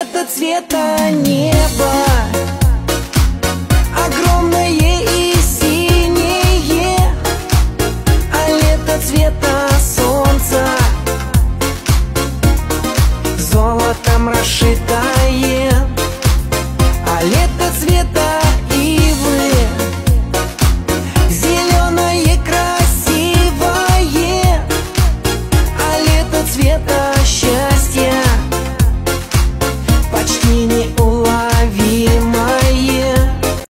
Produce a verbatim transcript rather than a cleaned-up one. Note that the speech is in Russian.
Это цвета неба, огромное и синее, а лето цвета солнца, золотом расшитое, а лето цвета